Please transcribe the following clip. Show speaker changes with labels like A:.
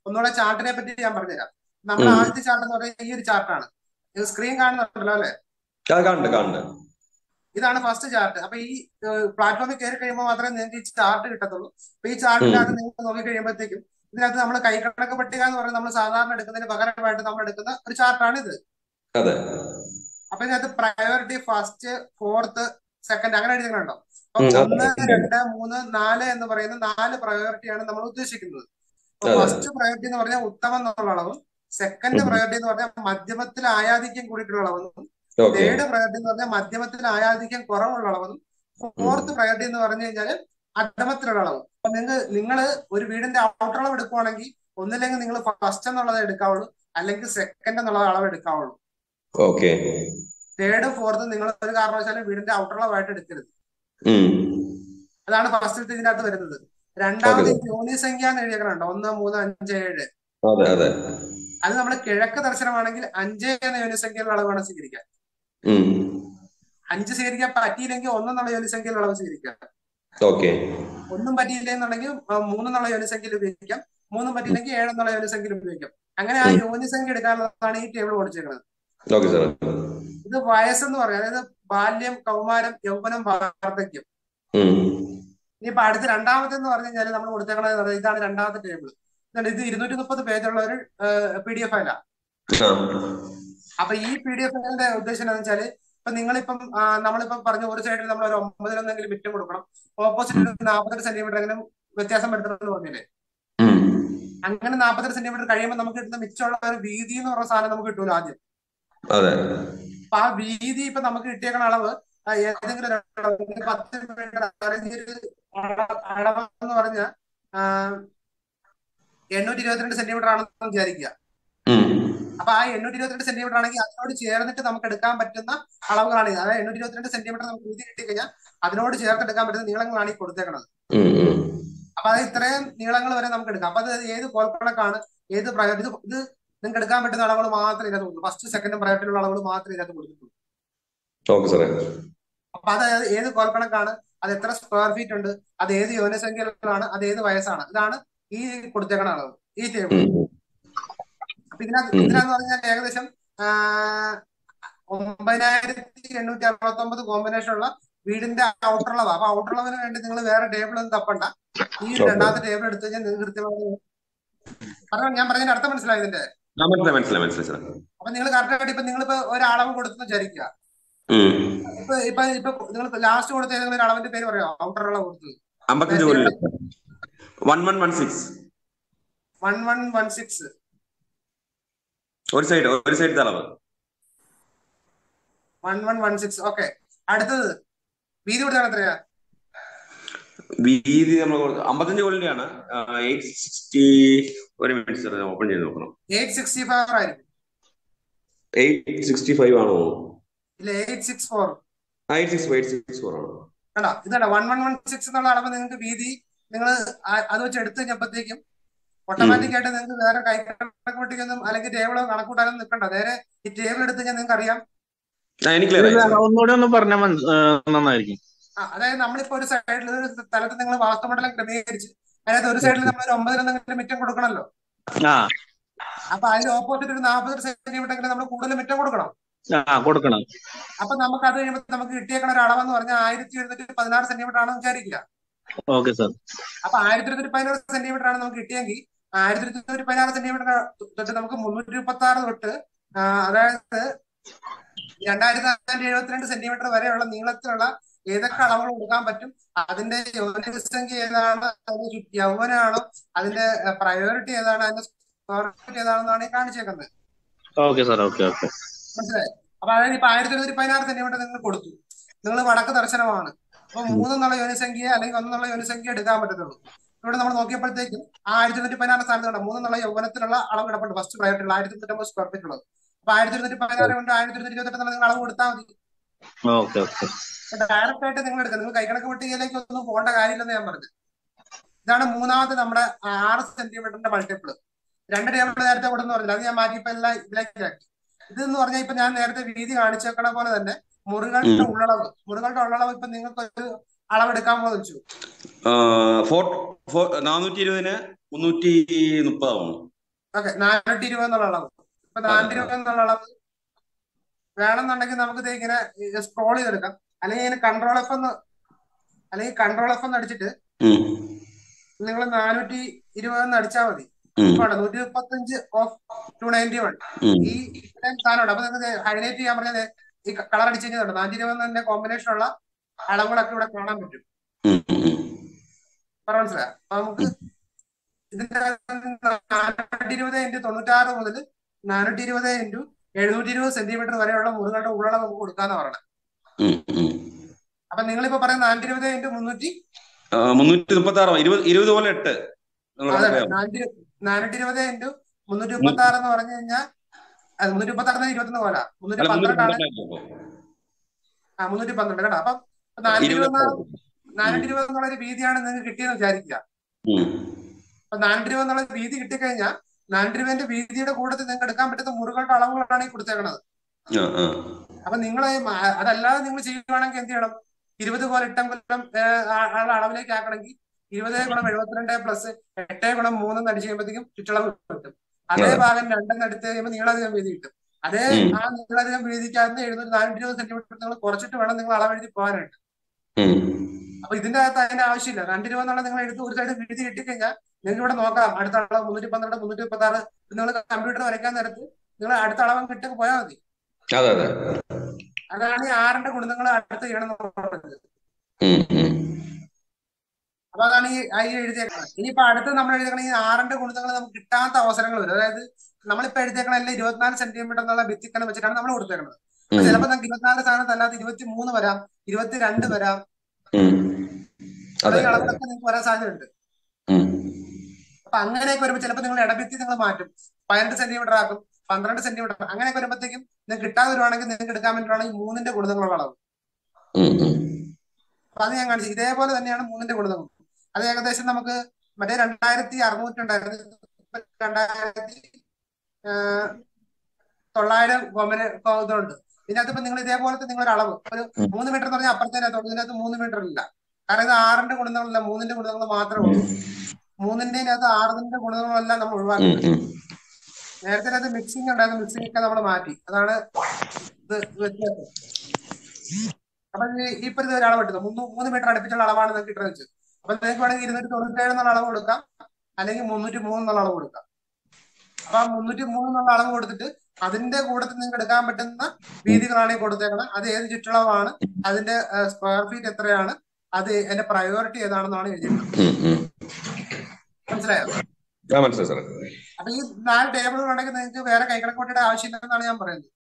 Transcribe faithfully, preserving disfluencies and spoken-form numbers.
A: ഒന്നുകൂടെ ചാർട്ടിനെ പറ്റി ഞാൻ പറഞ്ഞുതരാം. നമ്മുടെ ആദ്യത്തെ ചാർട്ട് എന്ന് പറയുന്നത് ഈ ഒരു ചാർട്ടാണ്. ഇത് സ്ക്രീൻ കാണുന്നുണ്ടല്ലോ അല്ലെ?
B: കാണുന്നുണ്ട് കാണുന്നുണ്ട്.
A: ഇതാണ് ഫസ്റ്റ് ചാർട്ട്. അപ്പൊ ഈ പ്ലാറ്റ്ഫോമിൽ കയറി കഴിയുമ്പോൾ മാത്രമേ നിങ്ങൾക്ക് ഈ ചാർട്ട് കിട്ടത്തുള്ളൂ. അപ്പൊ ഈ ചാർട്ടിനകത്ത് നിങ്ങൾ നോക്കി കഴിയുമ്പോഴത്തേക്കും ഇതിനകത്ത് നമ്മൾ കൈക്കണക്ക് പട്ടിക എന്ന് പറയുന്നത് നമ്മൾ സാധാരണ എടുക്കുന്നതിന് പകരമായിട്ട് നമ്മൾ എടുക്കുന്ന ഒരു ചാർട്ടാണ് ഇത്.
B: അതെ.
A: അപ്പൊ ഇതിനകത്ത് പ്രയോറിറ്റി ഫസ്റ്റ്, ഫോർത്ത്, സെക്കൻഡ് അങ്ങനെ എഴുതിയിട്ടുണ്ടോ? അപ്പൊ ഒന്ന്, രണ്ട്, മൂന്ന്, നാല് എന്ന് പറയുന്ന നാല് പ്രയോറിറ്റിയാണ് നമ്മൾ ഉദ്ദേശിക്കുന്നത്. അപ്പൊ ഫസ്റ്റ് പ്രയോറിറ്റി എന്ന് പറഞ്ഞാൽ ഉത്തമം എന്നുള്ള അളവും, സെക്കൻഡ് പ്രയോറിറ്റി എന്ന് പറഞ്ഞാൽ മധ്യമത്തിൽ ആയാധിക്യം കൂടിയിട്ടുള്ള അളവെന്നും, തേർഡ് പ്രയോറിറ്റി എന്ന് പറഞ്ഞാൽ മധ്യമത്തിൽ ആയാധിക്യം കുറവുള്ള അളവെന്നും, ഫോർത്ത് പ്രയോറിറ്റി എന്ന് പറഞ്ഞു കഴിഞ്ഞാൽ അധമത്തിലുള്ള അളവ്. അപ്പൊ നിങ്ങൾ നിങ്ങൾ ഒരു വീടിന്റെ ഔട്ടർ അളവ് എടുക്കുവാണെങ്കിൽ ഒന്നില്ലെങ്കിൽ നിങ്ങൾ ഫസ്റ്റ് എന്നുള്ളത് എടുക്കാവുള്ളൂ, അല്ലെങ്കിൽ സെക്കൻഡ് എന്നുള്ള അളവ് എടുക്കാവുള്ളൂ. തേർഡ് ഫോർത്ത് നിങ്ങൾ ഒരു കാരണവശാലും വീടിന്റെ ഔട്ടർ അളവായിട്ട് എടുക്കരുത്. അതാണ് ഫസ്റ്റ് ഇതിനകത്ത് വരുന്നത്. രണ്ടാമത് യോനിസംഖ്യ എന്ന് എഴുതിയേക്കണുണ്ടോ? ഒന്ന്, മൂന്ന്, അഞ്ച്, ഏഴ്. അത് നമ്മൾ കിഴക്ക് ദർശനമാണെങ്കിൽ അഞ്ച് എന്ന യോനിസംഖ്യയിലുള്ള അളവാണ് സ്വീകരിക്കാൻ. അഞ്ച് സ്വീകരിക്കാൻ പറ്റിയില്ലെങ്കിൽ ഒന്നെന്നുള്ള യോനിസംഖ്യയിലുള്ള അളവ് സ്വീകരിക്കാം. ഒന്നും പറ്റിയില്ല എന്നുണ്ടെങ്കിൽ മൂന്നെന്നുള്ള യോനിസംഖ്യയിൽ ഉപയോഗിക്കാം. മൂന്നും പറ്റിയില്ലെങ്കിൽ ഏഴെന്നുള്ള യോനിസംഖ്യയിൽ ഉപയോഗിക്കാം. അങ്ങനെ ആ യോനിസംഖ്യ എടുക്കാനുള്ളതാണ് ഈ ടേബിൾ കൊടുത്തിരിക്കുന്നത്. ഇത് വയസ്സെന്ന് പറയാം, അതായത് ബാല്യം, കൗമാരം, യൗവനം, വാർദ്ധക്യം. ഇനിയിപ്പോ അടുത്ത രണ്ടാമത്തെ എന്ന് പറഞ്ഞു കഴിഞ്ഞാൽ നമ്മൾ കൊടുത്തേക്കണത് ഇതാണ് രണ്ടാമത്തെ ടേബിൾ. ഇത് ഇരുന്നൂറ്റി മുപ്പത് പേജുള്ള ഒരു പി ഡി എഫ് ഫയലാണ്. അപ്പൊ ഈ പി ഡി എഫ് ഫയലിന്റെ ഉദ്ദേശം എന്താണെന്ന് വെച്ചാല് ഇപ്പൊ നിങ്ങളിപ്പം നമ്മളിപ്പം പറഞ്ഞ ഒരു സൈഡിൽ നമ്മൾ ഒരു ഒമ്പതിലൊന്നെങ്കിലും മിറ്റം കൊടുക്കണം, ഓപ്പോസിറ്റ് നാൽപ്പത്തെട്ട് സെന്റിമീറ്റർ എങ്കിലും വ്യത്യാസം വരുത്തണമെന്ന് പറഞ്ഞില്ലേ? അങ്ങനെ നാൽപ്പത്തെട്ട് സെന്റിമീറ്റർ കഴിയുമ്പോൾ നമുക്ക് കിട്ടുന്ന മിച്ചമുള്ള ഒരു വീതി എന്ന് പറഞ്ഞ സാധനം നമുക്ക് കിട്ടൂല ആദ്യം. അപ്പൊ ആ വീതി ഇപ്പൊ നമുക്ക് കിട്ടിയേക്കണ അളവ് ഏതെങ്കിലും പത്ത് മീറ്റർ അളവെന്ന് പറഞ്ഞാൽ എണ്ണൂറ്റി ഇരുപത്തിരണ്ട് സെന്റിമീറ്റർ ആണെന്ന് വിചാരിക്കുക. അപ്പൊ ആ എണ്ണൂറ്റി ഇരുപത്തിരണ്ട് സെന്റിമീറ്റർ ആണെങ്കിൽ അതിനോട് ചേർന്നിട്ട് നമുക്ക് എടുക്കാൻ പറ്റുന്ന അളവുകളാണ് ഇത്. അതായത് എണ്ണൂറ്റി ഇരുപത്തിരണ്ട് സെന്റിമീറ്റർ നമുക്ക് വീതി കിട്ടി കഴിഞ്ഞാൽ അതിനോട് ചേർത്ത് എടുക്കാൻ പറ്റുന്ന നീളങ്ങളാണ് ഈ കൊടുത്തേക്കണത്. അപ്പൊ അത് ഇത്രയും നീളങ്ങൾ വരെ നമുക്ക് എടുക്കാം. അപ്പൊ അത് ഏത് കോൽക്കണക്കാണ്, ഏത് പ്രയോറിറ്റി, ഇത് നിങ്ങൾക്ക് എടുക്കാൻ പറ്റുന്ന അളവുകൾ മാത്രമേ ഇതിനകത്ത് കൊടുക്കൂ. ഫസ്റ്റ് സെക്കൻഡും പ്രയോറിറ്റിയുള്ള അളവുകൾ മാത്രമേ ഇതിനകത്ത് കൊടുത്തിട്ടുള്ളൂ. അപ്പൊ അത് ഏത് കോൽക്കണക്കാണ്, അത് എത്ര സ്ക്വയർ ഫീറ്റ് ഉണ്ട്, അത് ഏത് യോനിസംഖ്യയിലാണ്, അത് ഏത് വയസ്സാണ്, ഇതാണ് ഈ കൊടുത്തേക്കണ അളവ്, ഈ ടേബിൾ. അപ്പൊ ഇതിനകത്ത് ഇതിനാന്ന് പറഞ്ഞാൽ ഏകദേശം ഒമ്പതിനായിരത്തി എണ്ണൂറ്റി അറുപത്തി ഒമ്പത് കോമ്പിനേഷൻ ഉള്ള വീടിന്റെ ഔട്ടർ അളവ്. അപ്പൊ ഔട്ടർ അളവിന് വേണ്ടി നിങ്ങൾ വേറെ ടേബിൾ ഒന്നും തപ്പണ്ട. ഈ രണ്ടാമത്തെ ടേബിൾ എടുത്തു കഴിഞ്ഞാൽ നിങ്ങൾക്ക് കൃത്യമായി പറഞ്ഞു. ഞാൻ പറഞ്ഞതിന്റെ അർത്ഥം മനസ്സിലായി ഇതിന്റെ? അപ്പൊ നിങ്ങൾ കറക്റ്റായിട്ട് ഇപ്പൊ നിങ്ങളിപ്പോ ഒരളവ് കൊടുത്തെന്ന് വിചാരിക്കുക. ഇപ്പൊ ഇപ്പൊ ഇപ്പൊ നിങ്ങൾ ലാസ്റ്റ് കൊടുത്ത ഏതെങ്കിലും ഒരു അളവിന്റെ പേര് പറയാമോ? ഔട്ടർ അളവ് കൊടുത്തത് വൺ വൺ വൺ സിക്സ്
B: ഒരു സൈഡ് ഒരു സൈഡ് അളവ്
A: one one one six. Okay, അടുത്തത് വീതി കൊടുത്താണ് എത്രയാ?
B: വീതി നമ്മൾ അമ്പത്തഞ്ച് കോളിന്റെയാണ്. ഒരു മിനിറ്റ് ഓപ്പൺ ചെയ്ത് നോക്കണം.
A: എയ്റ്റ് സിക്സ്റ്റി ഫൈവ് ആയിരിക്കും.
B: എയ്റ്റ് സിക്സ്റ്റി ഫൈവ് ആണോ?
A: ഇല്ല, eight six four.
B: Eight six eight six four ആണോ?
A: കണ്ടോ, ഇതാ വൺ വൺ വൺ സിക്സ് എന്നുള്ള അളവ് നിങ്ങൾക്ക് വീതി നിങ്ങൾ അത് വെച്ച് എടുത്തു കഴിഞ്ഞപ്പോഴത്തേക്കും ഓട്ടോമാറ്റിക് ആയിട്ട് നിങ്ങൾക്ക് വേറെ കൈക്കണക്കൊന്നും അല്ലെങ്കിൽ ടേബിളോ കണക്കൂട്ടാനൊന്നും നിൽക്കണ്ട. നേരെ ഈ ടേബിൾ എടുത്തു കഴിഞ്ഞാൽ നിങ്ങൾക്ക് അറിയാം.
C: ഒന്നുകൂടെ ഒന്ന് പറഞ്ഞാൽ നന്നായിരിക്കും.
A: അതായത് നമ്മളിപ്പോ ഒരു സൈഡിൽ ഒരു സ്ഥലത്ത് നിങ്ങൾ വാസ്തുമണ്ഡലം ക്രമീകരിച്ച് അതായത് ഒരു സൈഡിൽ നമ്മൾ ഒരു ഒമ്പതിലൊന്നെങ്കിലും മിറ്റം കൊടുക്കണമല്ലോ. അപ്പൊ അതിന് ഓപ്പോസിറ്റ് ഒരു നാൽപ്പത് സെന്റിമീറ്റർ നമ്മൾ കൂടുതൽ മിറ്റം കൊടുക്കണം
C: കൊടുക്കണം
A: അപ്പൊ നമുക്ക് അത് കഴിയുമ്പോൾ നമുക്ക് കിട്ടിയേക്കണ ഒരു അളവെന്ന് പറഞ്ഞാൽ ആയിരത്തി എഴുന്നൂറ്റി പതിനാറ് സെന്റിമീറ്റർ ആണെന്ന് വിചാരിക്കുക.
C: Okay sir.
A: അപ്പൊ ആയിരത്തി ഇരുന്നൂറ്റി പതിനാറ് സെന്റിമീറ്റർ ആണ് നമുക്ക് കിട്ടിയെങ്കിൽ ആയിരത്തി ഇരുന്നൂറ്റി പതിനാറ് സെന്റിമീറ്റർ തൊട്ട് നമുക്ക് മുന്നൂറ്റി മുപ്പത്തി ആറ് തൊട്ട് അതായത് രണ്ടായിരത്തി നാനൂറ്റി എഴുപത്തിരണ്ട് സെന്റിമീറ്റർ വരെയുള്ള നീളത്തിലുള്ള ഏതൊക്കെ അളവുകൾ കൊടുക്കാൻ പറ്റും, അതിന്റെ യോനിസംഖ്യ ഏതാണ്, അതിന്റെ യൗവനാണോ, അതിന്റെ പ്രയോറിറ്റി ഏതാണ്, അതിന്റെ സ്ക്വയർ ഏതാണെന്നാണ് ഈ കാണിച്ചേക്കുന്നത്. മനസ്സിലായി? അപ്പൊ അതായത് ഇപ്പൊ ആയിരത്തി ഇരുന്നൂറ്റി പതിനാറ് സെന്റിമീറ്റർ നിങ്ങൾ കൊടുത്തു, നിങ്ങൾ വടക്ക് ദർശനമാണ്. അപ്പൊ മൂന്നെന്നുള്ള യോനിസംഖ്യ അല്ലെങ്കിൽ ഒന്നെന്നുള്ള യോനിസംഖ്യ എടുക്കാൻ പറ്റത്തുള്ളൂ. ഇവിടെ നമ്മൾ നോക്കിയപ്പോഴത്തേക്കും ആയിരത്തി ഇരുന്നൂറ്റി പതിനാറ് സ്ഥാനത്ത് കണ്ട മൂന്നെന്നുള്ള യൗവനത്തിലുള്ള അളവ് കിടപ്പുണ്ട്. ഫസ്റ്റ് പ്രയോറിറ്റി ആയിരത്തി തൊണ്ണൂറ്റൊമ്പത് സ്ക്വയർ ഫീറ്റ് ഉള്ളത്. അപ്പൊ ആയിരത്തി ഇരുന്നൂറ്റി പതിനാറ് കൊണ്ട് ആയിരത്തി ഇരുന്നൂറ്റി ഇരുപത്തി എട്ട് നിങ്ങൾ അളവ് കൊടുത്താൽ മതി. ഡയറക്റ്റ് ആയിട്ട് നിങ്ങൾ എടുക്കുക. നിങ്ങൾ കൈക്കണക്ക് പട്ടികയിലേക്ക് ഒന്നും പോകേണ്ട കാര്യമില്ലെന്ന് ഞാൻ പറഞ്ഞു. ഇതാണ് മൂന്നാമത്തെ നമ്മുടെ ആറ് സെന്റിമീറ്ററിന്റെ മൾട്ടിപ്പിൾ. രണ്ട് ടേബിൾ നേരത്തെ കൊടുത്തെന്ന് പറഞ്ഞില്ല, അത് ഞാൻ മാറ്റിയപ്പോ എല്ലാം ഇതിലേക്ക് ആക്കി. ഇതെന്ന് പറഞ്ഞാൽ ഇപ്പൊ ഞാൻ നേരത്തെ വീതി കാണിച്ചേക്കണ പോലെ തന്നെ മുറികളുടെ ഉള്ളളവ് മുറികളുടെ ഉള്ളളവ് ഇപ്പൊ നിങ്ങൾക്ക് ഒരു അളവെടുക്കാൻ പോലെച്ചു
B: നാനൂറ്റി ഇരുപതിന് മുന്നൂറ്റി മുപ്പതാവുന്നു.
A: ഓക്കെ, നാനൂറ്റി ഇരുപത് എന്നുള്ള അളവ്. ഇപ്പൊ നാനൂറ്റി ഇരുപത് എന്നുള്ള അളവ് വേണമെന്നുണ്ടെങ്കിൽ നമുക്ക് ദേ ഇങ്ങനെ സ്ക്രോൾ ചെയ്തെടുക്കാം. അല്ലെങ്കിൽ ഇങ്ങനെ കൺട്രോൾ എഫ് എന്ന് അല്ലെങ്കിൽ കൺട്രോൾ എഫ് എന്ന് അടിച്ചിട്ട് നിങ്ങൾ നാനൂറ്റി ഇരുപത് എന്ന് അടിച്ചാൽ മതി. നൂറ്റി മുപ്പത്തഞ്ച് ഓഫ് ടു നയൻറ്റി വൺ ഈ സാധനമുണ്ട്. അപ്പൊ നിങ്ങൾക്ക് ഹൈലൈറ്റ് ചെയ്യാൻ പറഞ്ഞത് ഈ കളർ അടിച്ച് കഴിഞ്ഞാൽ നാനൂറ്റി ഇരുപത് തന്നെ കോമ്പിനേഷൻ ഉള്ള അളവുകളൊക്കെ ഇവിടെ കാണാൻ പറ്റും. പറ മനസ്സിലായോ? അപ്പൊ നമുക്ക് ഇതിന്റെ നാനൂറ്റി ഇരുപത് ഇൻറ്റു തൊണ്ണൂറ്റാറ് മുതൽ നാനൂറ്റി ഇരുപത് ഇൻറ്റു എഴുന്നൂറ്റി ഇരുപത് സെന്റിമീറ്റർ വരെയുള്ള മുറികളുടെ ഉള്ളളവ് നമുക്ക് കൊടുക്കാന്ന് പറയണം. അപ്പൊ നിങ്ങളിപ്പോ പറയുന്നത് നാനൂറ്റി ഇരുപത് ഇൻറ്റു മുന്നൂറ്റി
B: മുന്നൂറ്റി മുപ്പത്തി ആറ് ഇരുപത് ഇരുപത് പോലെ എട്ട്
A: നാനൂറ്റി ഇരുപത് ഇൻറ്റു മുന്നൂറ്റി മുപ്പത്തി ആറ് എന്ന് പറഞ്ഞു കഴിഞ്ഞാൽ മുന്നൂറ്റി മുപ്പത്തി ആറ് ഇരുപത്തൊന്ന് പോലെ മുന്നൂറ്റി പന്ത്രണ്ടാണ്. ആ മുന്നൂറ്റി പന്ത്രണ്ട് കേട്ടോ. അപ്പം നാനൂറ്റി ഇരുപത് നാനൂറ്റി ഇരുപത് എന്നുള്ള ഒരു വീതിയാണ് നിങ്ങൾക്ക് കിട്ടിയെന്ന് വിചാരിക്കുക. അപ്പൊ നാനൂറ്റി ഇരുപത് എന്നുള്ള വീതി കിട്ടിക്കഴിഞ്ഞാൽ നാനൂറ്റി ഇരുപതിന്റെ വീതിയുടെ കൂട്ടത്തിൽ നിങ്ങൾക്ക് എടുക്കാൻ പറ്റുന്ന മുറികളുടെ അളവുകളാണ് ഈ കൊടുത്തേക്കണത്. അപ്പൊ നിങ്ങൾ അതല്ലാതെ നിങ്ങൾ ചെയ്യുവാണെങ്കിൽ എന്ത് ചെയ്യണം? ഇരുപത് പോലെ എട്ടാം കൊല്ലം അളവിലേക്ക് ആക്കണമെങ്കിൽ ഇരുപത് ഗുണം എഴുപത്തിരണ്ട് പ്ലസ് എട്ട് ഗുണം മൂന്നെന്ന് അടിച്ച് കഴിയുമ്പോഴത്തേക്കും ചുറ്റളവ് കിട്ടും. അതേ ഭാഗം രണ്ടെന്ന് എടുത്ത് കഴിയുമ്പോൾ നീളാധികം വീതി കിട്ടും. അതേ ആ നീളാധികം വീതിക്കകത്ത് എഴുന്നൂറ്റി നാനൂറ്റി ഇരുപത് സെന്റിമീറ്റർ നിങ്ങൾ കുറച്ചിട്ട് വേണം നിങ്ങൾ അളവെഴുതി പോകാനായിട്ട്. അപ്പൊ ഇതിന്റെ അകത്ത് അതിന്റെ ആവശ്യമില്ല. നാനൂറ്റി ഇരുപത് എന്നുള്ള നിങ്ങൾ എടുത്ത് ഒരു സൈഡ് വീതി കിട്ടിക്കഴിഞ്ഞാൽ നിങ്ങൾക്ക് ഇവിടെ നോക്കാം. അടുത്ത അളവ് മുന്നൂറ്റി പന്ത്രണ്ട് മുന്നൂറ്റി മുപ്പത്തി ആറ് നിങ്ങൾ കമ്പ്യൂട്ടർ വരയ്ക്കാൻ നേരത്ത് നിങ്ങൾ അടുത്ത അളവ് കിട്ടി പോയാൽ മതി. അതാണ് ഈ ആറിന്റെ ഗുണിതങ്ങൾ അടുത്ത് ചെയ്യണം എന്ന് പറയുന്നത്. അപ്പൊ അതാണ് ഈ ഈ എഴുതിയേക്കുന്നത്. ഇനിയിപ്പോ അടുത്ത് നമ്മൾ എഴുതിയേക്കണ ഈ ആറിന്റെ ഗുണിതങ്ങൾ നമുക്ക് കിട്ടാത്ത അവസരങ്ങൾ വരും. അതായത് നമ്മളിപ്പോ എഴുതിയേക്കണ എല്ലാം ഇരുപത്തിനാല് സെന്റിമീറ്റർ എന്നുള്ള ഭിത്തിക്കനം വെച്ചിട്ടാണ് നമ്മൾ കൊടുത്തേക്കുന്നത്. അപ്പൊ ചിലപ്പോ നമുക്ക് ഇരുപത്തിനാല് സ്ഥാനത്ത് അല്ലാതെ ഇരുപത്തി മൂന്ന് വരാം, ഇരുപത്തിരണ്ട് വരാം, തുടങ്ങിയ അളവിലൊക്കെ നിങ്ങൾക്ക് വരാൻ സാധ്യതയുണ്ട്. അപ്പൊ അങ്ങനെയൊക്കെ വരുമ്പോൾ ചിലപ്പോൾ നിങ്ങൾ ഇടഭിത്തി നിങ്ങൾ മാറ്റും, പതിനെട്ട് സെന്റിമീറ്റർ ആക്കും, പന്ത്രണ്ട് സെന്റിമീറ്റർ അങ്ങനെയൊക്കെ വരുമ്പോഴത്തേക്കും നിങ്ങൾക്ക് കിട്ടാതെ വരുവാണെങ്കിൽ നിങ്ങൾക്ക് എടുക്കാൻ വേണ്ടിയിട്ടാണ് ഈ മൂന്നിന്റെ ഗുണിതങ്ങളുള്ള അളവ്. അപ്പൊ അത് ഞാൻ കാണിച്ചു. ഇതേപോലെ തന്നെയാണ് മൂന്നിന്റെ ഗുണിതങ്ങൾ. അത് ഏകദേശം നമുക്ക് മറ്റേ രണ്ടായിരത്തി അറുന്നൂറ്റി ഉണ്ടായിരുന്നു, രണ്ടായിരത്തി തൊള്ളായിരം ഇതുണ്ട്. ഇതിനകത്ത് ഇപ്പൊ നിങ്ങൾ ഇതേപോലത്തെ നിങ്ങളൊരു അളവ് ഒരു മൂന്ന് മീറ്റർ എന്ന് പറഞ്ഞാൽ അപ്പുറത്തേനകത്തുള്ളൂ. ഇതിനകത്ത് മൂന്ന് മീറ്റർ ഇല്ല, കാരണം ഇത് ആറിന്റെ ഗുണിതങ്ങളല്ല, മൂന്നിന്റെ ഗുണിതങ്ങൾ മാത്രമേ ഉള്ളൂ. മൂന്നിന്റെ അകത്ത് ആറിന്റെ ഗുണിതങ്ങളെല്ലാം നമ്മൾ ഒഴിവാക്കി. നേരത്തെ അത് മിക്സിംഗ് ഉണ്ടായിരുന്നു, മിക്സിംഗ് ഒക്കെ നമ്മൾ മാറ്റി. അതാണ് ഇത് വ്യത്യാസം. അപ്പൊ ഇപ്പൊ ഇത് ഒരളവ് കിട്ടുന്നത് മൂന്ന് മൂന്ന് മീറ്റർ അടുപ്പിച്ചുള്ള അളവാണ് നിങ്ങൾക്ക് ഇട്ട് വെച്ചത്. അപ്പൊ നിങ്ങൾക്ക് വേണമെങ്കിൽ ഇരുന്നൂറ്റി തൊണ്ണൂറ്റേഴ് എന്നുള്ള അളവ് കൊടുക്കാം, അല്ലെങ്കിൽ മുന്നൂറ്റി മൂന്ന് എന്നുള്ള അളവ് കൊടുക്കാം. അപ്പൊ ആ മുന്നൂറ്റി മൂന്ന് എന്നുള്ള അളവ് കൊടുത്തിട്ട് അതിന്റെ കൂട്ടത്തിൽ നിങ്ങൾക്ക് എടുക്കാൻ പറ്റുന്ന വീതികളാണ് ഈ കൊടുത്തേക്കണം. അത് ഏത് ചുറ്റളവാണ്, അതിന്റെ സ്ക്വയർ ഫീറ്റ് എത്രയാണ്, അത് എന്റെ പ്രയോറിറ്റി ഏതാണെന്നാണ് എഴുതിയിട്ടുള്ളത്. മനസ്സിലായോ? അപ്പൊ ഈ നാല് ടേബിളുകൾ ഉണ്ടെങ്കിൽ നിങ്ങൾക്ക് വേറെ കൈക്കണക്കോട്ടിയുടെ ആവശ്യമില്ലെന്നാണ് ഞാൻ പറയുന്നത്.